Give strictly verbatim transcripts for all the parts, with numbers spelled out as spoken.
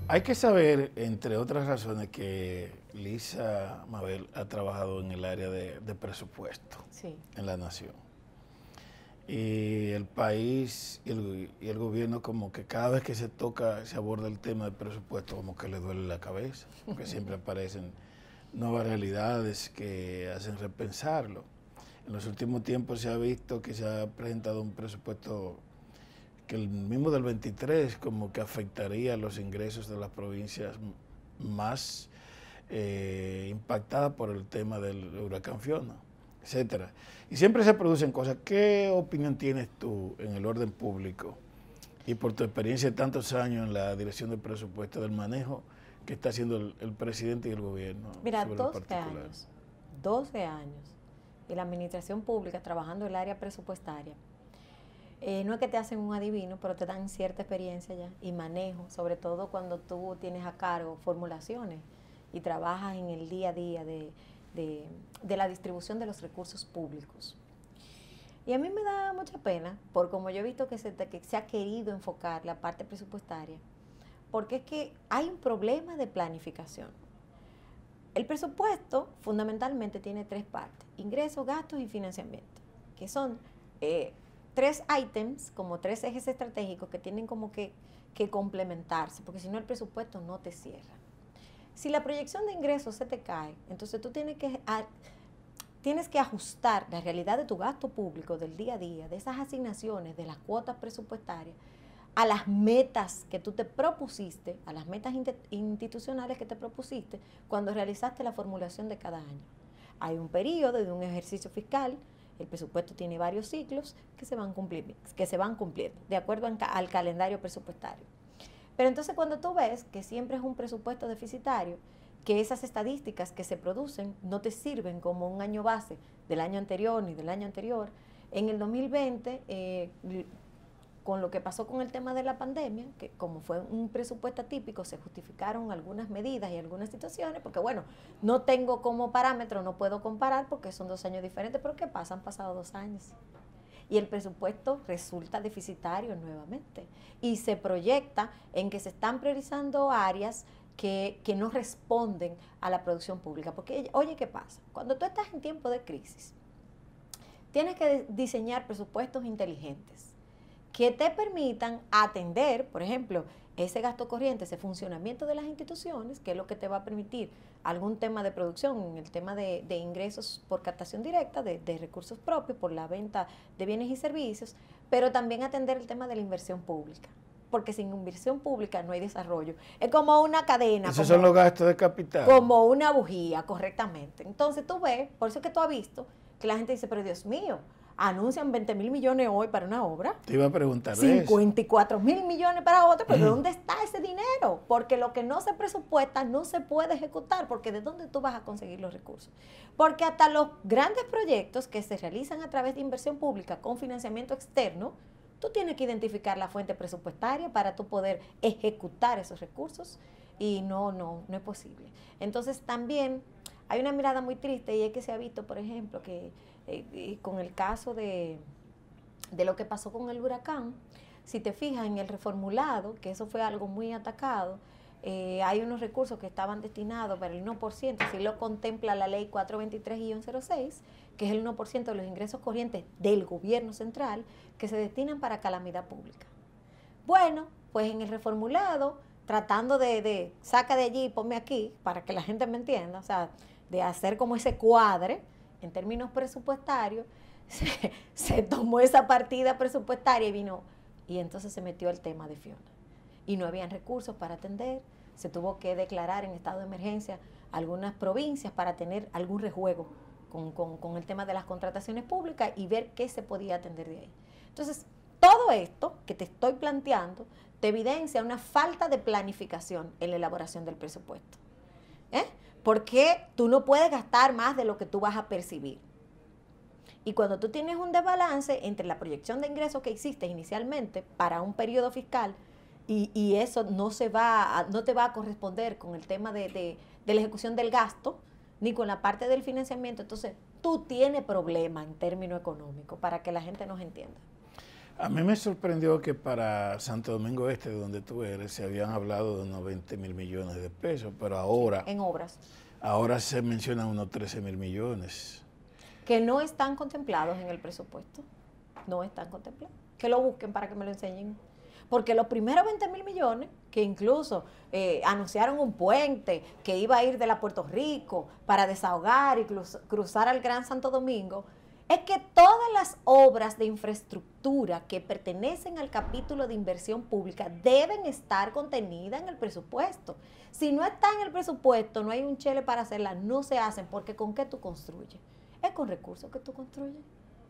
Hay que saber, entre otras razones, que Lisa Mabel ha trabajado en el área de, de presupuesto Sí. en la nación. Y el país y el, y el gobierno como que cada vez que se toca, se aborda el tema del presupuesto, como que le duele la cabeza, porque siempre aparecen nuevas realidades que hacen repensarlo. En los últimos tiempos se ha visto que se ha presentado un presupuesto que el mismo del veintitrés como que afectaría los ingresos de las provincias más eh, impactadas por el tema del huracán Fiona, etcétera. Y siempre se producen cosas. ¿Qué opinión tienes tú en el orden público y por tu experiencia de tantos años en la dirección del presupuesto, del manejo que está haciendo el, el presidente y el gobierno? Mira, sobre doce años, doce años, y la administración pública trabajando en el área presupuestaria. Eh, no es que te hacen un adivino, pero te dan cierta experiencia ya y manejo, sobre todo cuando tú tienes a cargo formulaciones y trabajas en el día a día de, de, de la distribución de los recursos públicos. Y a mí me da mucha pena, por como yo he visto que se, que se ha querido enfocar la parte presupuestaria, porque es que hay un problema de planificación. El presupuesto fundamentalmente tiene tres partes: ingresos, gastos y financiamiento, que son eh, tres ítems, como tres ejes estratégicos que tienen como que, que complementarse, porque si no el presupuesto no te cierra. Si la proyección de ingresos se te cae, entonces tú tienes que, a, tienes que ajustar la realidad de tu gasto público del día a día, de esas asignaciones, de las cuotas presupuestarias, a las metas que tú te propusiste, a las metas institucionales que te propusiste cuando realizaste la formulación de cada año. Hay un periodo de un ejercicio fiscal. El presupuesto tiene varios ciclos que se van cumpliendo, que se van cumpliendo de acuerdo al calendario presupuestario. Pero entonces cuando tú ves que siempre es un presupuesto deficitario, que esas estadísticas que se producen no te sirven como un año base del año anterior ni del año anterior, en el dos mil veinte, eh, con lo que pasó con el tema de la pandemia, que como fue un presupuesto atípico, se justificaron algunas medidas y algunas situaciones, porque bueno, no tengo como parámetro, no puedo comparar porque son dos años diferentes, pero ¿qué pasa? Han pasado dos años. Y el presupuesto resulta deficitario nuevamente. Y se proyecta en que se están priorizando áreas que, que no responden a la producción pública. Porque, oye, ¿qué pasa? Cuando tú estás en tiempo de crisis, tienes que diseñar presupuestos inteligentes que te permitan atender, por ejemplo, ese gasto corriente, ese funcionamiento de las instituciones, que es lo que te va a permitir algún tema de producción, en el tema de, de ingresos por captación directa, de, de recursos propios, por la venta de bienes y servicios, pero también atender el tema de la inversión pública, porque sin inversión pública no hay desarrollo. Es como una cadena. Esos como, son los gastos de capital. Como una bujía, correctamente. Entonces tú ves, por eso es que tú has visto, que la gente dice, pero Dios mío, anuncian veinte mil millones hoy para una obra. Te iba a preguntar cincuenta y cuatro mil millones para otra, pero ¿de dónde está ese dinero? Porque lo que no se presupuesta no se puede ejecutar, porque ¿de dónde tú vas a conseguir los recursos? Porque hasta los grandes proyectos que se realizan a través de inversión pública con financiamiento externo, tú tienes que identificar la fuente presupuestaria para tú poder ejecutar esos recursos y no, no, no es posible. Entonces también hay una mirada muy triste y es que se ha visto, por ejemplo, que eh, con el caso de, de lo que pasó con el huracán, si te fijas en el reformulado, que eso fue algo muy atacado, eh, hay unos recursos que estaban destinados para el uno por ciento, así lo contempla la ley cuatrocientos veintitrés guión cero seis, que es el uno por ciento de los ingresos corrientes del gobierno central, que se destinan para calamidad pública. Bueno, pues en el reformulado, tratando de, de saca de allí y ponme aquí, para que la gente me entienda, o sea, de hacer como ese cuadre, en términos presupuestarios, se, se tomó esa partida presupuestaria y vino, y entonces se metió el tema de Fiona. Y no habían recursos para atender, se tuvo que declarar en estado de emergencia algunas provincias para tener algún rejuego con, con, con el tema de las contrataciones públicas y ver qué se podía atender de ahí. Entonces, todo esto que te estoy planteando te evidencia una falta de planificación en la elaboración del presupuesto. ¿Eh? Porque tú no puedes gastar más de lo que tú vas a percibir. Y cuando tú tienes un desbalance entre la proyección de ingresos que hiciste inicialmente para un periodo fiscal y, y eso no, se va a, no te va a corresponder con el tema de, de, de la ejecución del gasto, ni con la parte del financiamiento, entonces tú tienes problemas en términos económicos, para que la gente nos entienda. A mí me sorprendió que para Santo Domingo Este, de donde tú eres, se habían hablado de unos veinte mil millones de pesos, pero ahora, En obras. ahora se mencionan unos trece mil millones. Que no están contemplados en el presupuesto. No están contemplados. Que lo busquen para que me lo enseñen. Porque los primeros veinte mil millones, que incluso eh, anunciaron un puente que iba a ir de la Puerto Rico para desahogar y cruz, cruzar al Gran Santo Domingo, es que todas las obras de infraestructura que pertenecen al capítulo de inversión pública deben estar contenidas en el presupuesto. Si no está en el presupuesto, no hay un chele para hacerlas, no se hacen, porque ¿con qué tú construyes? Es con recursos que tú construyes.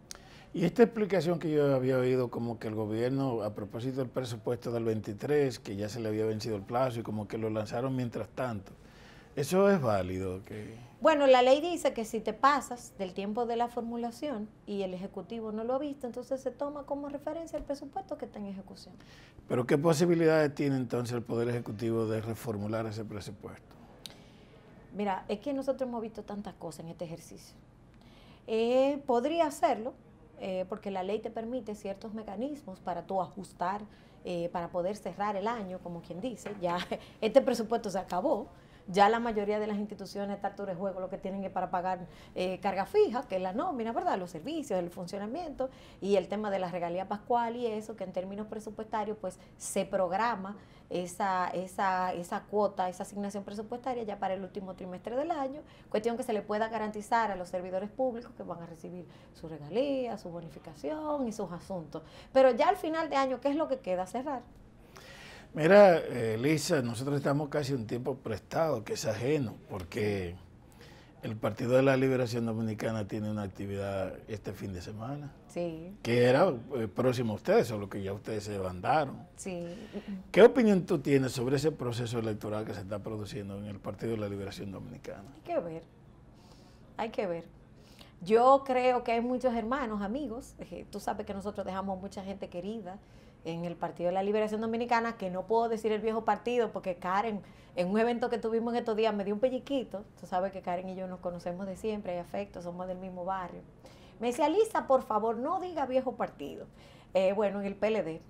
Y esta explicación que yo había oído, como que el gobierno, a propósito del presupuesto del veintitrés, que ya se le había vencido el plazo y como que lo lanzaron mientras tanto, ¿eso es válido? Que... Bueno, la ley dice que si te pasas del tiempo de la formulación y el Ejecutivo no lo ha visto, entonces se toma como referencia el presupuesto que está en ejecución. ¿Pero qué posibilidades tiene entonces el Poder Ejecutivo de reformular ese presupuesto? Mira, es que nosotros hemos visto tantas cosas en este ejercicio. Eh, podría hacerlo, eh, porque la ley te permite ciertos mecanismos para tú ajustar, eh, para poder cerrar el año, como quien dice. Ya este presupuesto se acabó. Ya la mayoría de las instituciones de altura de juego lo que tienen es para pagar eh, carga fija, que es la nómina, ¿verdad? Los servicios, el funcionamiento y el tema de la regalía pascual y eso, que en términos presupuestarios pues se programa esa, esa, esa cuota, esa asignación presupuestaria ya para el último trimestre del año, cuestión que se le pueda garantizar a los servidores públicos que van a recibir su regalía, su bonificación y sus asuntos. Pero ya al final de año, ¿qué es lo que queda? Cerrar. Mira, eh, Lisa, nosotros estamos casi un tiempo prestado, que es ajeno, porque el Partido de la Liberación Dominicana tiene una actividad este fin de semana. Sí. Que era eh, próximo a ustedes, solo que ya ustedes se bandaron. Sí. ¿Qué opinión tú tienes sobre ese proceso electoral que se está produciendo en el Partido de la Liberación Dominicana? Hay que ver, hay que ver. Yo creo que hay muchos hermanos, amigos, eh, tú sabes que nosotros dejamos mucha gente querida en el Partido de la Liberación Dominicana, que no puedo decir el viejo partido, porque Karen, en un evento que tuvimos en estos días, me dio un pelliquito. Tú sabes que Karen y yo nos conocemos de siempre, hay afecto, somos del mismo barrio. Me decía, Lisa, por favor, no diga viejo partido. Eh, bueno, en el P L D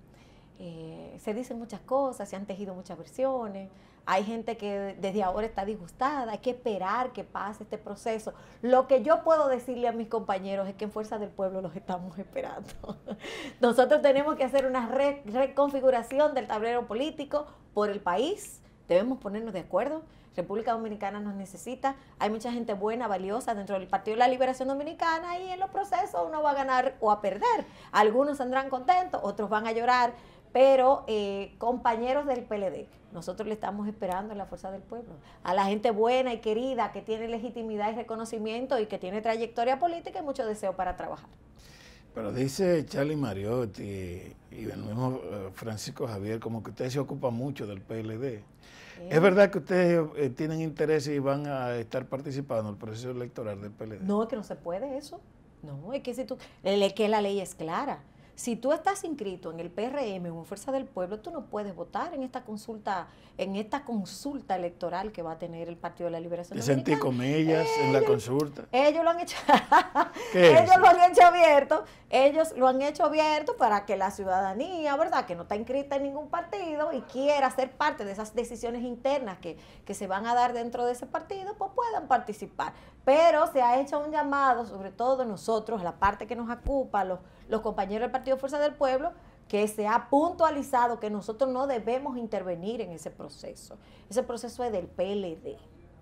eh, se dicen muchas cosas, se han tejido muchas versiones. Hay gente que desde ahora está disgustada, hay que esperar que pase este proceso. Lo que yo puedo decirle a mis compañeros es que en Fuerza del Pueblo los estamos esperando. Nosotros tenemos que hacer una re reconfiguración del tablero político por el país, debemos ponernos de acuerdo. República Dominicana nos necesita, hay mucha gente buena, valiosa dentro del Partido de la Liberación Dominicana y en los procesos uno va a ganar o a perder. Algunos saldrán contentos, otros van a llorar, pero eh, compañeros del P L D, nosotros le estamos esperando en la Fuerza del Pueblo, a la gente buena y querida que tiene legitimidad y reconocimiento y que tiene trayectoria política y mucho deseo para trabajar. Pero dice Charlie Mariotti y el mismo Francisco Javier, como que ustedes se ocupan mucho del P L D. ¿Es verdad que ustedes eh, tienen interés y van a estar participando en el proceso electoral del P L D? No, es que no se puede eso. No, es que si tú, es que la ley es clara. Si tú estás inscrito en el P R M o en Fuerza del Pueblo, tú no puedes votar en esta consulta, en esta consulta electoral que va a tener el Partido de la Liberación Dominicana. Sentí comillas ellos, en la consulta. Ellos lo han hecho, ¿Qué ellos es? lo han hecho abierto, ellos lo han hecho abierto para que la ciudadanía, ¿verdad?, que no está inscrita en ningún partido y quiera ser parte de esas decisiones internas que, que se van a dar dentro de ese partido, pues puedan participar. Pero se ha hecho un llamado, sobre todo nosotros, la parte que nos ocupa, los, los compañeros del Partido Fuerza del Pueblo, que se ha puntualizado que nosotros no debemos intervenir en ese proceso. Ese proceso es del P L D.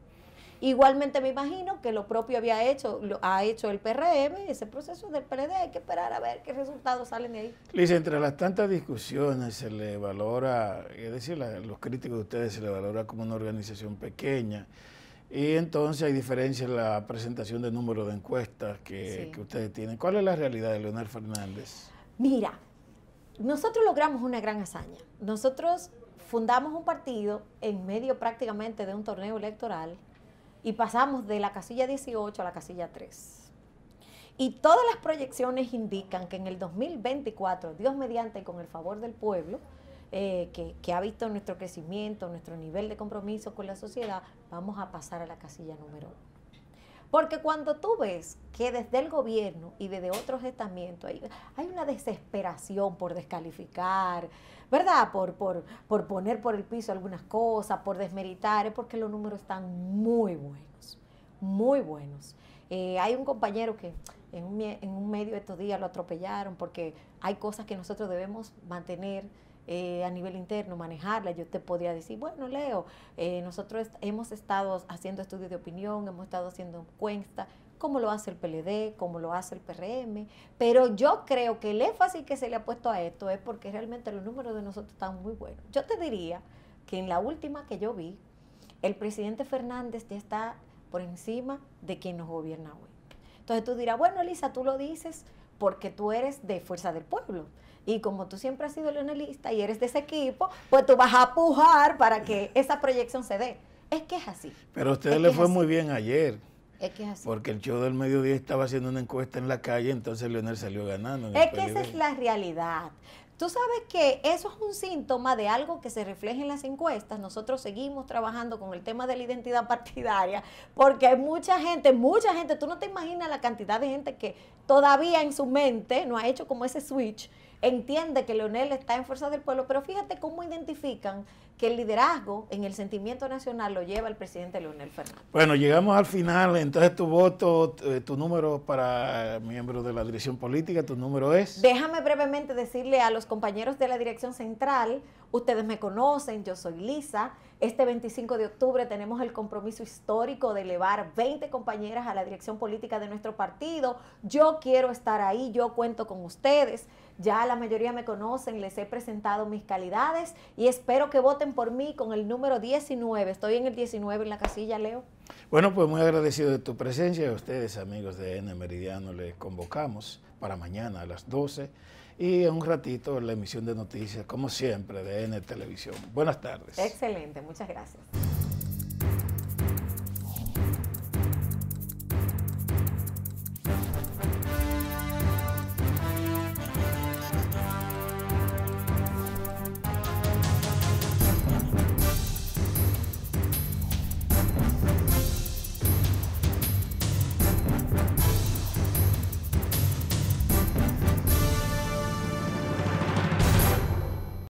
Igualmente me imagino que lo propio había hecho, lo ha hecho el P R M, ese proceso es del P L D, hay que esperar a ver qué resultados salen de ahí. Liz, entre las tantas discusiones se le valora, es decir, a los críticos de ustedes se le valora como una organización pequeña, y entonces hay diferencia en la presentación del número de encuestas que, sí. que ustedes tienen. ¿Cuál es la realidad de Leonel Fernández? Mira, nosotros logramos una gran hazaña. Nosotros fundamos un partido en medio prácticamente de un torneo electoral y pasamos de la casilla dieciocho a la casilla tres. Y todas las proyecciones indican que en el dos mil veinticuatro, Dios mediante, con el favor del pueblo, eh, que, que ha visto nuestro crecimiento, nuestro nivel de compromiso con la sociedad, vamos a pasar a la casilla número uno. Porque cuando tú ves que desde el gobierno y desde otros estamentos hay, hay una desesperación por descalificar, ¿verdad? Por, por, por poner por el piso algunas cosas, por desmeritar, es porque los números están muy buenos, muy buenos. Eh, hay un compañero que en un, en un medio estos días lo atropellaron porque hay cosas que nosotros debemos mantener eh, a nivel interno, manejarlas. Yo te podría decir, bueno, Leo, eh, nosotros est hemos estado haciendo estudios de opinión, hemos estado haciendo encuestas, como lo hace el P L D, como lo hace el P R M, pero yo creo que el énfasis que se le ha puesto a esto es porque realmente los números de nosotros están muy buenos. Yo te diría que en la última que yo vi, el presidente Fernández ya está por encima de quien nos gobierna hoy. Entonces tú dirás, bueno, Elisa, tú lo dices porque tú eres de Fuerza del Pueblo. Y como tú siempre has sido leonelista y eres de ese equipo, pues tú vas a pujar para que esa proyección se dé. Es que es así. Pero a ustedes les fue muy bien ayer. Es que es así. Porque el show del mediodía estaba haciendo una encuesta en la calle, entonces Leonel salió ganando. Es que esa es la realidad. Tú sabes que eso es un síntoma de algo que se refleja en las encuestas. Nosotros seguimos trabajando con el tema de la identidad partidaria porque hay mucha gente, mucha gente, tú no te imaginas la cantidad de gente que todavía en su mente no ha hecho como ese switch, entiende que Leonel está en Fuerza del Pueblo, pero fíjate cómo identifican que el liderazgo en el sentimiento nacional lo lleva el presidente Leonel Fernández. Bueno, llegamos al final, entonces tu voto, tu número para miembros de la dirección política, tu número es... Déjame brevemente decirle a los compañeros de la dirección central, ustedes me conocen, yo soy Lisa, este veinticinco de octubre tenemos el compromiso histórico de elevar veinte compañeras a la dirección política de nuestro partido, yo quiero estar ahí, yo cuento con ustedes, ya la mayoría me conocen, les he presentado mis calidades y espero que voten por mí con el número diecinueve, estoy en el diecinueve en la casilla, Leo. Bueno, pues muy agradecido de tu presencia y a ustedes, amigos de N Meridiano, les convocamos para mañana a las doce y en un ratito la emisión de noticias, como siempre, de N Televisión. Buenas tardes. Excelente, muchas gracias.